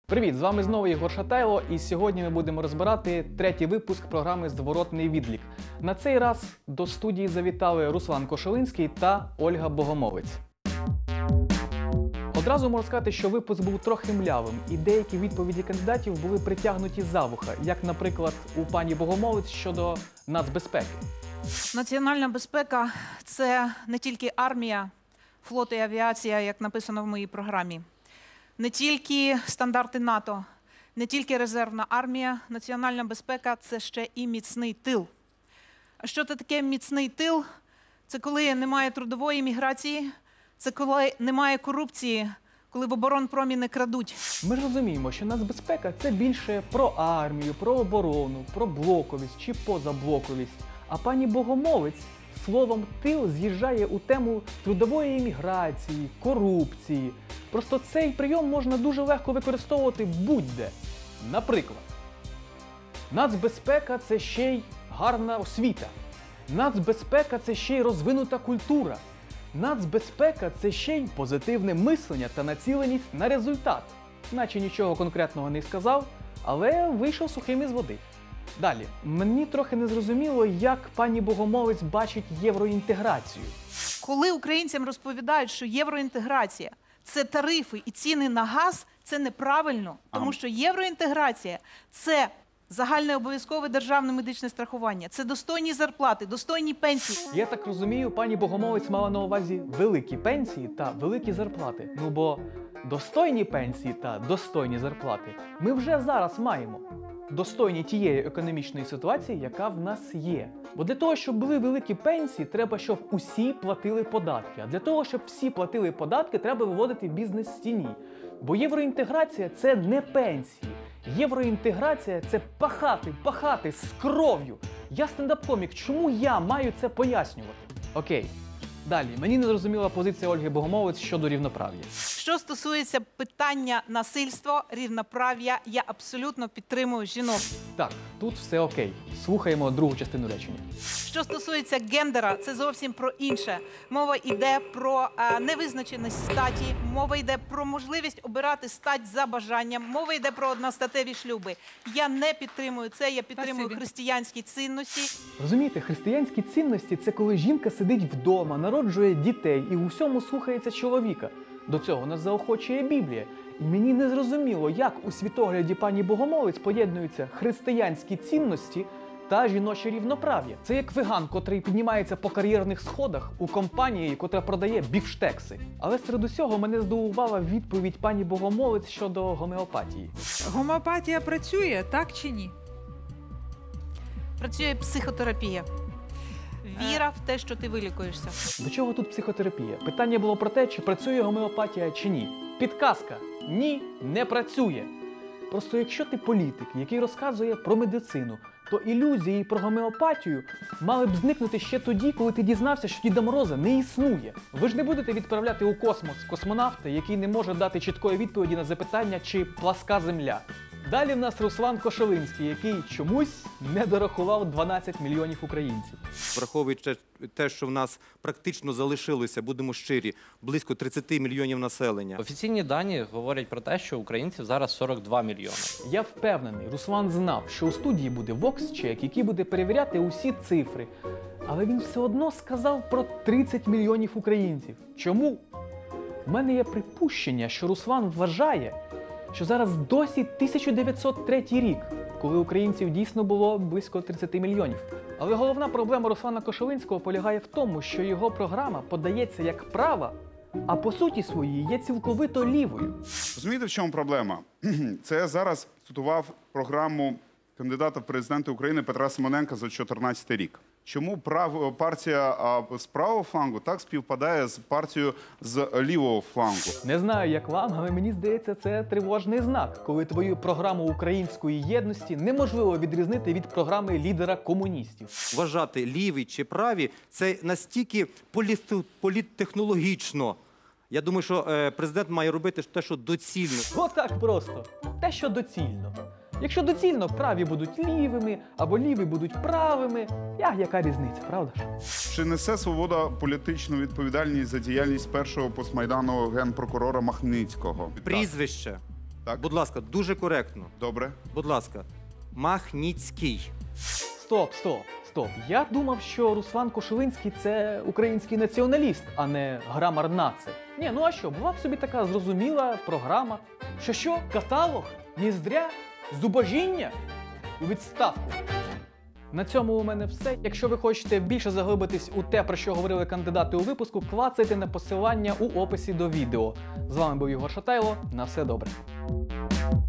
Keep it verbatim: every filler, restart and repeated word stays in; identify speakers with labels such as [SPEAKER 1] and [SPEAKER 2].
[SPEAKER 1] Привіт, з вами знову Ігор Шатайло, і сьогодні ми будемо розбирати третій випуск програми «Зворотний відлік». На цей раз до студії завітали Руслан Кошелинський та Ольга Богомолець. Одразу можу сказати, що випуск був трохи млявим, і деякі відповіді кандидатів були притягнуті за вуха, як, наприклад, у пані Богомолець щодо нацбезпеки.
[SPEAKER 2] Національна безпека – це не тільки армія, флот і авіація, як написано в моїй програмі. Не тільки стандарти НАТО, не тільки резервна армія. Національна безпека – це ще і міцний тил. А що це таке міцний тил? Це коли немає трудової міграції, це коли немає корупції, коли в оборонпромі не крадуть.
[SPEAKER 1] Ми ж розуміємо, що нацбезпека – це більше про армію, про оборону, про блоковість чи позаблоковість. А пані Богомолець словом «тил» з'їжджає у тему трудової міграції, корупції. Просто цей прийом можна дуже легко використовувати будь-де. Наприклад, нацбезпека – це ще й гарна освіта. Нацбезпека – це ще й розвинута культура. Нацбезпека – це ще й позитивне мислення та націленість на результат. Наче нічого конкретного не сказав, але вийшов сухим із води. Далі. Мені трохи не зрозуміло, як пані Богомолець бачить євроінтеграцію.
[SPEAKER 2] Коли українцям розповідають, що євроінтеграція – це тарифи і ціни на газ, це неправильно. Тому що євроінтеграція – це загальне обов'язкове державне медичне страхування, це достойні зарплати, достойні пенсії.
[SPEAKER 1] Я так розумію, пані Богомолець мала на увазі великі пенсії та великі зарплати. Ну бо достойні пенсії та достойні зарплати ми вже зараз маємо. Достойні тієї економічної ситуації, яка в нас є. Бо для того, щоб були великі пенсії, треба, щоб усі платили податки. А для того, щоб всі платили податки, треба виводити бізнес з тіні. Бо євроінтеграція – це не пенсії. Євроінтеграція – це пахати, пахати з кров'ю. Я стендап-комік, чому я маю це пояснювати? Окей. Далі. Мені не зрозуміла позиція Ольги Богомолець щодо рівноправ'я.
[SPEAKER 2] Що стосується питання насильства, рівноправ'я, я абсолютно підтримую жінок.
[SPEAKER 1] Так, тут все окей. Слухаємо другу частину речення.
[SPEAKER 2] Що стосується гендера, це зовсім про інше. Мова йде про а, невизначеність статі, мова йде про можливість обирати стать за бажанням, мова йде про одностатеві шлюби. Я не підтримую це, я підтримую
[SPEAKER 3] Спасибі.
[SPEAKER 2] християнські цінності.
[SPEAKER 1] Розумієте, християнські цінності – це коли жінка сидить вдома, народжує дітей і у всьому слухається чоловіка. До цього нас заохочує Біблія. І мені не зрозуміло, як у світогляді пані Богомолець поєднуються християнські цінності та жіноче рівноправ'я. Це як веган, котрий піднімається по кар'єрних сходах у компанії, котра продає бівштекси. Але серед усього мене здивувала відповідь пані Богомолець щодо гомеопатії.
[SPEAKER 3] Гомеопатія працює, так чи ні?
[SPEAKER 2] Працює психотерапія. Віра в те, що ти вилікуєшся.
[SPEAKER 1] До чого тут психотерапія? Питання було про те, чи працює гомеопатія, чи ні. Підказка – ні, не працює. Просто якщо ти політик, який розказує про медицину, то ілюзії про гомеопатію мали б зникнути ще тоді, коли ти дізнався, що Діда Мороза не існує. Ви ж не будете відправляти у космос космонавта, який не може дати чіткої відповіді на запитання, чи пласка Земля. Далі в нас Руслан Кошелинський, який чомусь не дорахував дванадцять мільйонів українців.
[SPEAKER 4] Враховуючи те, що в нас практично залишилося, будемо щирі, близько тридцять мільйонів населення.
[SPEAKER 5] Офіційні дані говорять про те, що українців зараз сорок два мільйони.
[SPEAKER 1] Я впевнений, Руслан знав, що у студії буде Vox-чек, який буде перевіряти усі цифри. Але він все одно сказав про тридцять мільйонів українців. Чому? У мене є припущення, що Руслан вважає, що зараз досі тисяча дев'ятсот третій рік, коли українців дійсно було близько тридцяти мільйонів. Але головна проблема Руслана Кошелинського полягає в тому, що його програма подається як права, а по суті своїй є цілковито лівою.
[SPEAKER 6] Розумієте, в чому проблема? Це я зараз цитував програму кандидата в президенти України Петра Симоненка за дві тисячі чотирнадцятий рік. Чому прав, партія а, з правого флангу так співпадає з партією з лівого флангу?
[SPEAKER 1] Не знаю, як вам, але мені здається, це тривожний знак, коли твою програму української єдності неможливо відрізнити від програми лідера комуністів.
[SPEAKER 4] Вважати ліві чи праві – це настільки політ- політтехнологічно. Я думаю, що е, президент має робити те, що доцільно.
[SPEAKER 1] Отак просто. Те, що доцільно. Якщо доцільно, праві будуть лівими, або ліві будуть правими, я, яка різниця, правда ж?
[SPEAKER 6] Чи несе свобода політичну відповідальність за діяльність першого постмайданого генпрокурора Махницького?
[SPEAKER 4] Прізвище.
[SPEAKER 6] Так.
[SPEAKER 4] Будь ласка, дуже коректно.
[SPEAKER 6] Добре.
[SPEAKER 4] Будь ласка, Махніцький.
[SPEAKER 1] Стоп, стоп, стоп. Я думав, що Руслан Кошулинський – це український націоналіст, а не грамар наци. Ні, ну а що, була б собі така зрозуміла програма. Що що? Каталог? Ніздря? Зубожіння? У відставку. На цьому у мене все. Якщо ви хочете більше заглибитись у те, про що говорили кандидати у випуску, клацайте на посилання у описі до відео. З вами був Єгор Шатайло. На все добре.